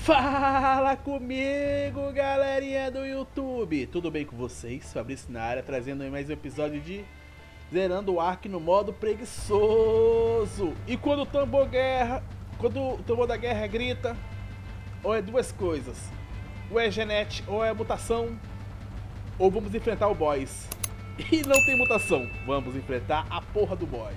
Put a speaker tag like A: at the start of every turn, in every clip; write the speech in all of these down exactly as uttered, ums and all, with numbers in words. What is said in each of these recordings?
A: Fala comigo, galerinha do YouTube! Tudo bem com vocês? Fabrício na área, trazendo mais um episódio de Zerando o Ark no modo preguiçoso. E quando o tambor guerra, quando o tambor da guerra grita, ou é duas coisas, ou é genética, ou é mutação, ou vamos enfrentar o boss. E não tem mutação, vamos enfrentar a porra do boss.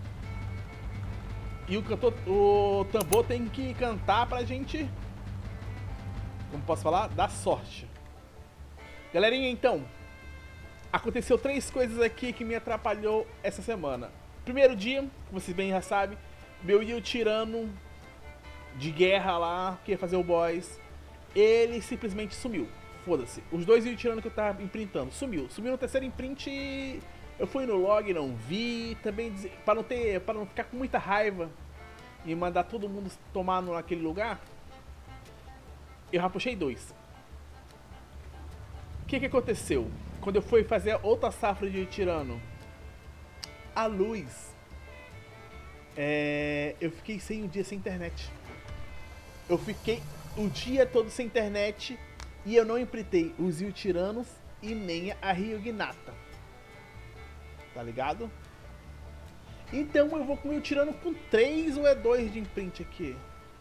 A: E o, cantor, o tambor tem que cantar pra gente, como posso falar, dar sorte. Galerinha, então, aconteceu três coisas aqui que me atrapalhou essa semana. Primeiro dia, como vocês bem já sabem, meu Yu tirano de guerra lá, que ia fazer o boss, ele simplesmente sumiu. Foda-se. Os dois Yu tirano que eu tava imprintando, sumiu. Sumiu no terceiro imprint e eu fui no log, não vi. Também, para não ter, para não ficar com muita raiva e mandar todo mundo tomar naquele lugar, eu já puxei dois. O que que aconteceu? Quando eu fui fazer outra safra de tirano, a luz, é... eu fiquei sem um dia sem internet. Eu fiquei o dia todo sem internet e eu não imprintei os Yu tiranos e nem a Ryuginata. Tá ligado? Então eu vou com o Yu tirano com três ou é dois de imprint aqui?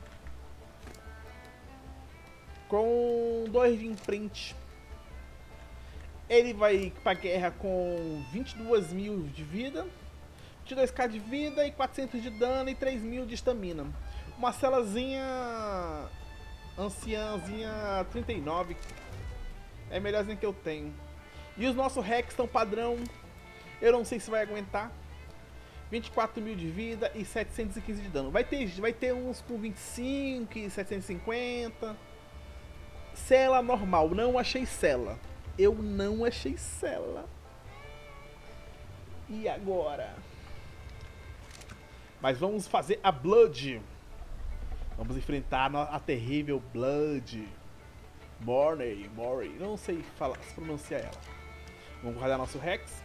A: Com dois de imprint. Ele vai pra guerra com vinte e dois mil de vida, vinte e dois k de vida e quatrocentos de dano e três mil de estamina. Uma celazinha anciãzinha trinta e nove. É a melhorzinha que eu tenho. E os nossos hacks estão padrão. Eu não sei se vai aguentar. vinte e quatro mil de vida e setecentos e quinze de dano. Vai ter, vai ter uns com vinte e cinco e setecentos e cinquenta. Cela normal, não achei cela. Eu não achei cela. E agora? Mas vamos fazer a Blood. Vamos enfrentar a terrível Blood. Mornay, Mori, não sei falar, se pronunciar ela. Vamos guardar nosso Rex.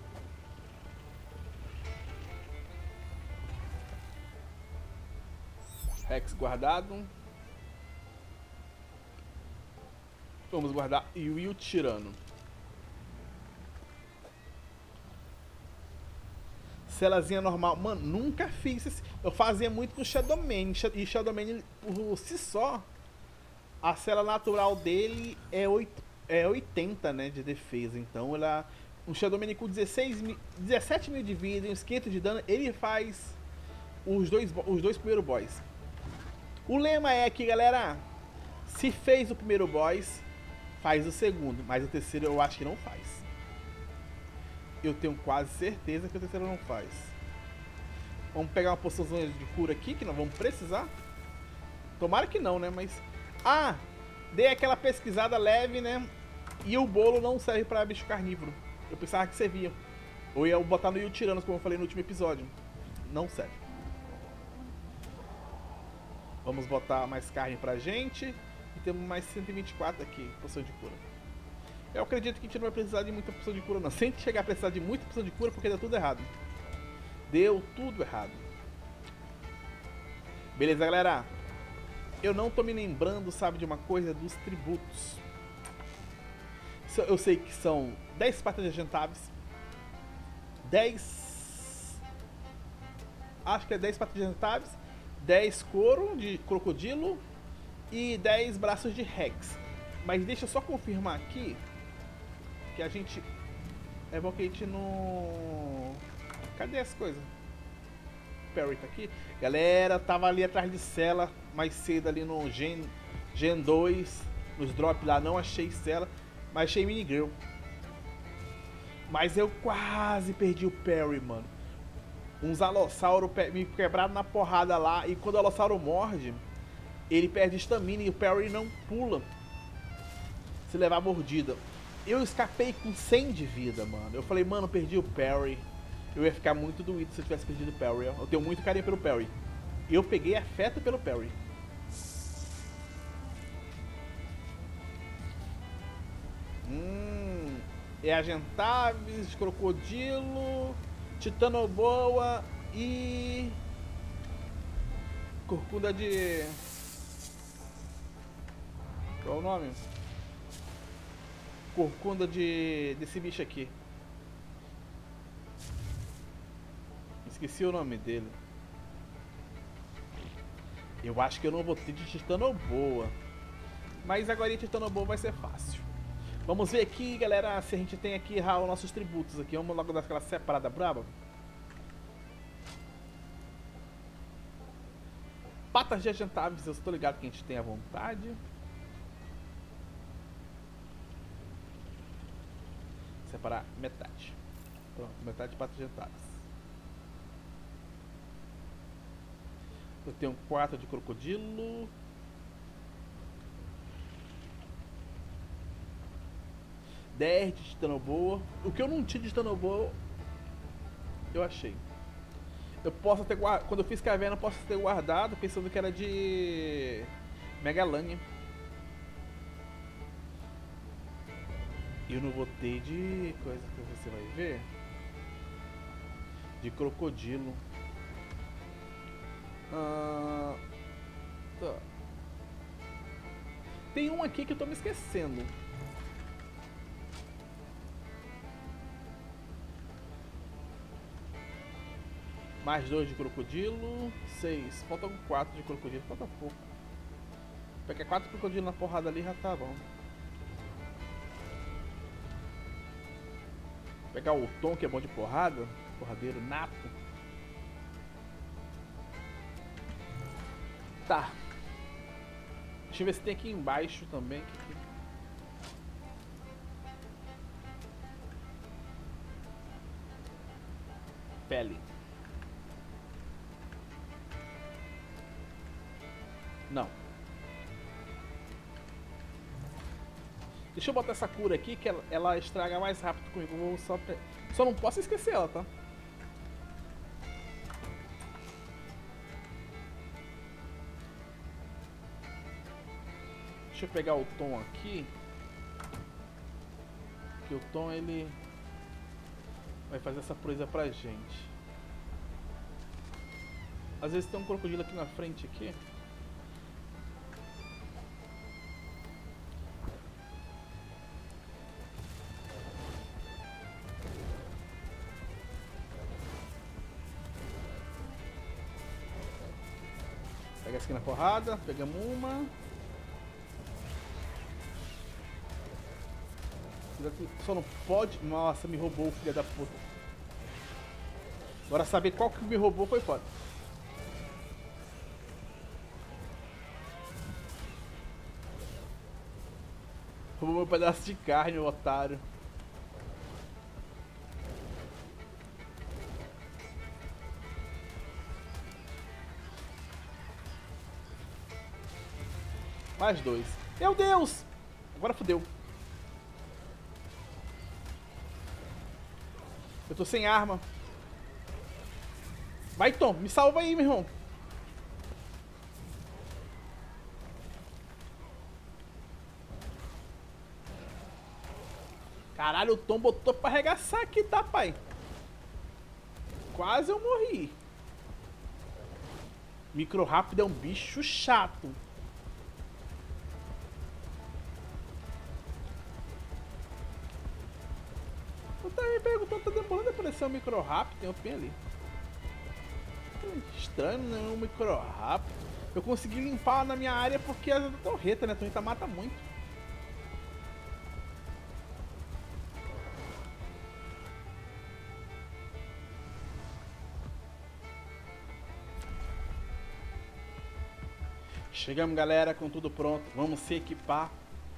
A: Rex guardado. Vamos guardar o Yu tirano. Celazinha normal. Mano, nunca fiz isso. Eu fazia muito com Shadowman. E Shadowman, por si só, a cela natural dele é, oito, é oitenta, né, de defesa. Então, ela, um Shadowman com dezesseis mil, dezessete mil de vida e uns quinhentos de dano, ele faz os dois, os dois primeiros boss. O lema é que, galera, se fez o primeiro boss, faz o segundo, mas o terceiro eu acho que não faz. Eu tenho quase certeza que o terceiro não faz. Vamos pegar uma poçãozinha de cura aqui, que nós vamos precisar. Tomara que não, né, mas... Ah, dei aquela pesquisada leve, né, e o bolo não serve pra bicho carnívoro. Eu pensava que servia. Ou ia botar no Yu tiranos, como eu falei no último episódio. Não serve. Vamos botar mais carne pra gente. E temos mais cento e vinte e quatro aqui, poção de cura. Eu acredito que a gente não vai precisar de muita poção de cura não. Sem chegar a precisar de muita poção de cura, porque deu tudo errado. Deu tudo errado. Beleza, galera? Eu não tô me lembrando, sabe, de uma coisa, dos tributos. Eu sei que são dez patas de agentáveis. dez... Acho que é dez patas de agentáveis. dez couro de crocodilo. E dez braços de Rex. Mas deixa eu só confirmar aqui que a gente... É bom que a gente não... Cadê as coisas? O Perry tá aqui. Galera, tava ali atrás de cela mais cedo ali no Gen, Gen dois. Nos drops lá, não achei cela, mas achei minigrill. Mas eu quase perdi o Perry, mano. Uns alossauro me quebraram na porrada lá. E quando o alossauro morde, ele perde estamina e o Perry não pula se levar mordida. Eu escapei com cem de vida, mano. Eu falei, mano, perdi o Perry. Eu ia ficar muito doído se eu tivesse perdido o Perry. Eu tenho muito carinho pelo Perry. Eu peguei afeto pelo Perry. Hum, é Agentáveis, Crocodilo, Titanoboa e... Corcunda de... o nome? Corcunda de desse bicho aqui. Esqueci o nome dele. Eu acho que eu não vou ter de Titanoboa. Mas agora em Titanoboa vai ser fácil. Vamos ver aqui, galera, se a gente tem aqui os nossos tributos aqui. Vamos logo dar aquela separada braba. Patas de agentáveis, eu estou ligado que a gente tem à vontade. Separar metade. Pronto, metade de patas de agentáveis. Eu tenho quatro de crocodilo. dez de Titanoboa. O que eu não tinha de Titanoboa, eu achei. Eu posso ter guardado. Quando eu fiz caverna, eu posso ter guardado pensando que era de Megalania. Eu não vou ter de coisa que você vai ver. De crocodilo. Ah, tá. Tem um aqui que eu tô me esquecendo. Mais dois de crocodilo. Seis. Faltam quatro de crocodilo. Falta pouco. Pegar quatro crocodilos na porrada ali já tá bom. Pegar o Tom, que é bom de porrada. Porradeiro nato. Tá. Deixa eu ver se tem aqui embaixo também. Pele. Não. Deixa eu botar essa cura aqui que ela, ela estraga mais rápido comigo. Eu vou só, pe... só não posso esquecer ela, tá? Deixa eu pegar o Tom aqui. Que o Tom ele vai fazer essa proeza pra gente. Às vezes tem um crocodilo aqui na frente aqui. Pega essa aqui na porrada, pegamos uma. Só não pode. Nossa, me roubou o filho da puta. Agora saber qual que me roubou foi foda. Roubou meu pedaço de carne, o otário. Mais dois. Meu Deus! Agora fodeu. Eu tô sem arma. Vai, Tom. Me salva aí, meu irmão. Caralho, o Tom botou pra arregaçar aqui, tá, pai? Quase eu morri. Micro rápido é um bicho chato. Eu tava me perguntando, tá demorando a aparecer um micro rápido? Tem um pin ali. Estranho, né? Um micro rápido. Eu consegui limpar na minha área porque a torreta, né? A torreta mata muito. Chegamos, galera, com tudo pronto. Vamos se equipar.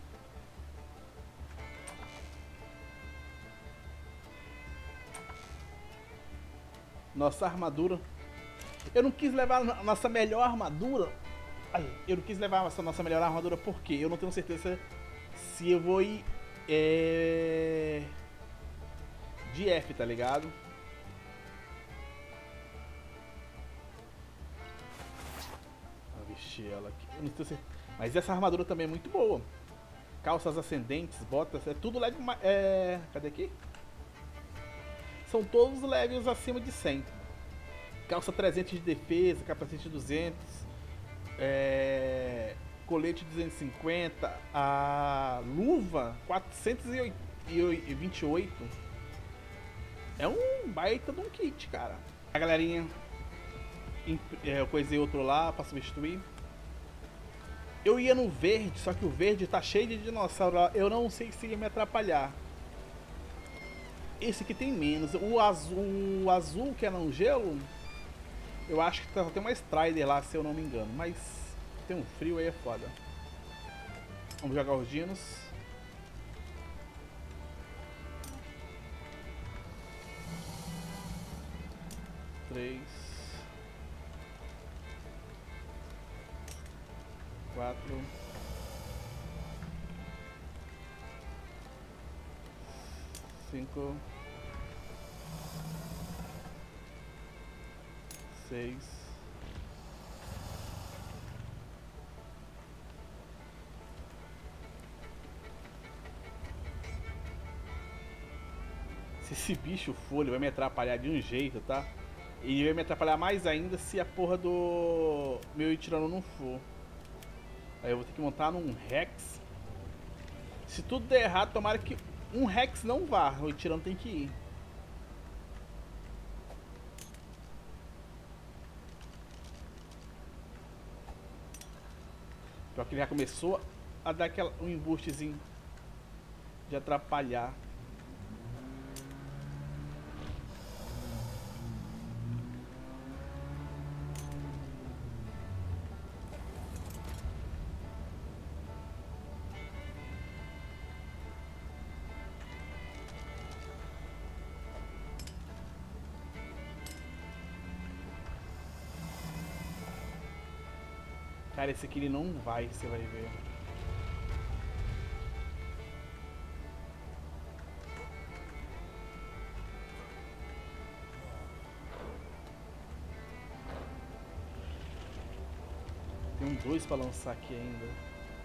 A: Nossa armadura. Eu não quis levar a nossa melhor armadura. Ai, eu não quis levar essa nossa melhor armadura porque eu não tenho certeza se eu vou ir é... de F, tá ligado? Vou vestir ela aqui. Eu não tenho certeza. Mas essa armadura também é muito boa. Calças ascendentes, botas, é tudo leve. É... Cadê aqui? São todos leves acima de cem. Calça trezentos de defesa, capacete duzentos. É... colete duzentos e cinquenta, a luva quatrocentos e vinte e oito. É um baita de um kit, cara. A galerinha, eu coisei outro lá pra substituir. Eu ia no verde, só que o verde tá cheio de dinossauro lá. Eu não sei se ia me atrapalhar. Esse aqui tem menos. O azul, o azul que é no gelo, eu acho que tem uma Strider lá, se eu não me engano. Mas tem um frio aí, é foda. Vamos jogar os dinos. Três. Quatro. Cinco. Seis. Se esse bicho for, ele vai me atrapalhar de um jeito, tá? E vai me atrapalhar mais ainda se a porra do meu tirano não for. Aí eu vou ter que montar num Rex. Se tudo der errado, tomara que um Rex não vá. O tirano tem que ir. Pior que ele já começou a dar aquela, um embustezinho de atrapalhar. Cara, esse aqui ele não vai, você vai ver. Tem um dois pra lançar aqui ainda.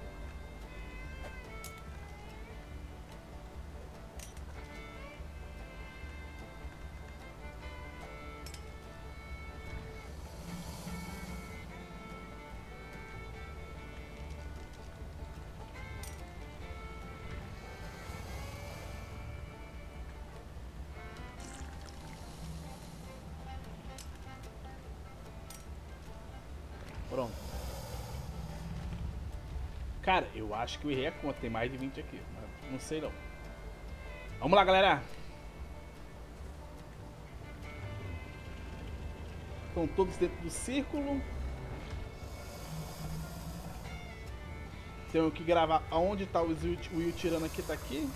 A: Pronto. Cara, eu acho que eu errei a conta. Tem mais de vinte aqui. Mas não sei não. Vamos lá, galera. Estão todos dentro do círculo. Tenho que gravar aonde está o Will tirando aqui. Tá aqui.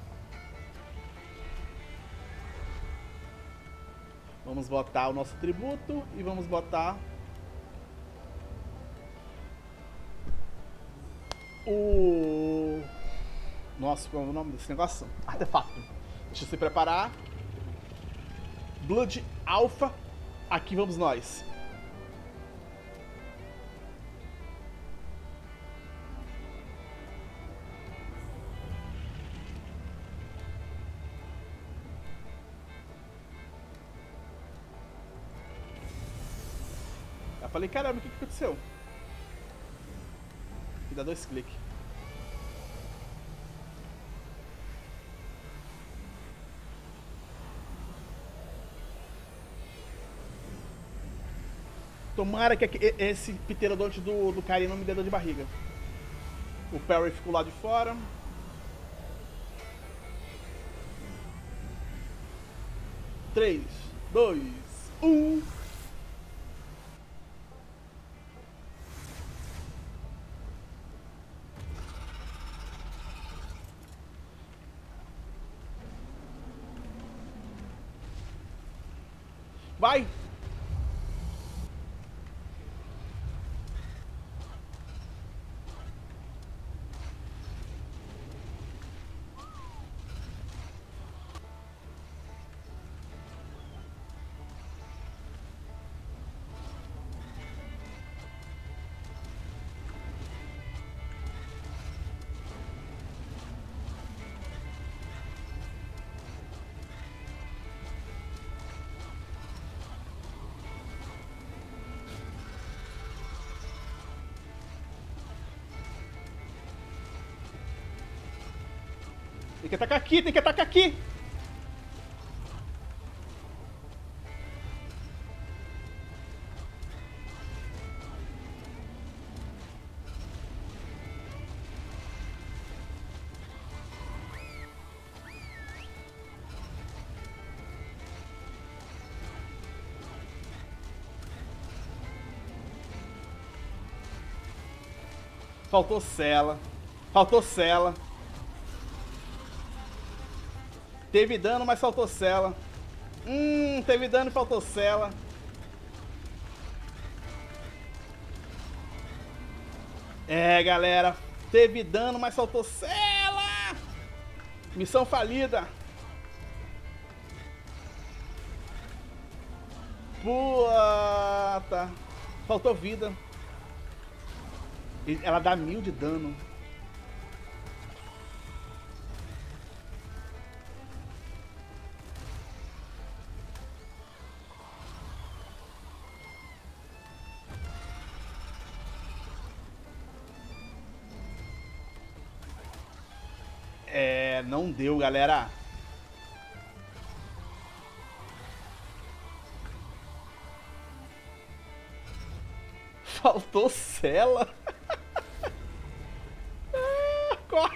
A: Vamos botar o nosso tributo. E vamos botar... o... Nossa, qual é o nome desse negócio? Artefato. Deixa eu se preparar. Blood Alpha. Aqui vamos nós. Eu falei, caramba, o que, que aconteceu? E dá dois cliques. Tomara que esse pterodonte do, do carinha não me dê dor de barriga. O Perry ficou lá de fora. três, dois, um. Vai! Tem que atacar aqui, tem que atacar aqui. Faltou cela. Faltou cela. Teve dano, mas faltou cela. Hum, teve dano e faltou cela. É, galera. Teve dano, mas faltou cela. Missão falida. Puta. Faltou vida. Ela dá mil de dano. É, não deu, galera. Faltou cela. Corre.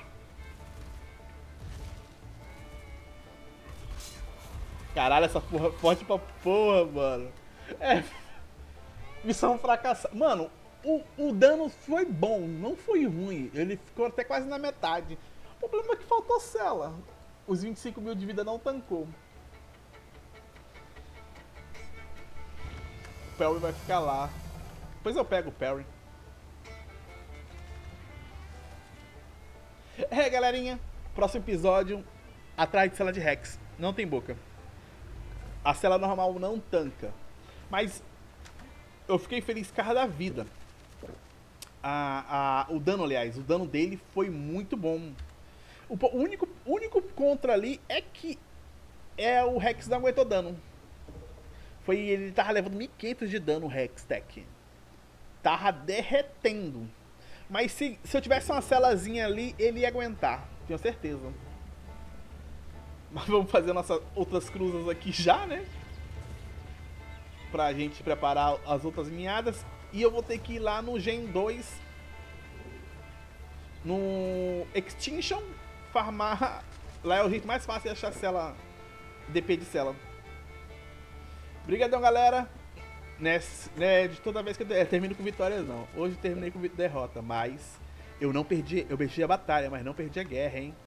A: Caralho, essa porra é forte pra porra, mano. É. Missão fracassada. Mano, o, o dano foi bom, não foi ruim. Ele ficou até quase na metade. O problema é que faltou cela. Os vinte e cinco mil de vida não tancou. O Perry vai ficar lá. Depois eu pego o Perry. É, galerinha. Próximo episódio. Atrás de cela de Rex. Não tem boca. A cela normal não tanca. Mas eu fiquei feliz cara da vida. A, a, o dano, aliás. O dano dele foi muito bom. O, o único, único contra ali é que é o Rex não aguentou dano. Foi, ele tava levando mil e quinhentos de dano o Rex Tech. Tava derretendo. Mas se, se eu tivesse uma celazinha ali, ele ia aguentar. Tenho certeza. Mas vamos fazer nossas outras cruzas aqui já, né? Pra gente preparar as outras linhadas. E eu vou ter que ir lá no Gen dois. No Extinction. Farmar. Lá é o jeito mais fácil de achar cela. D P de cela. Obrigadão, galera. Nesse, né, de toda vez que eu é, termino com vitórias, não. Hoje terminei com derrota, mas eu não perdi. Eu perdi a batalha, mas não perdi a guerra, hein?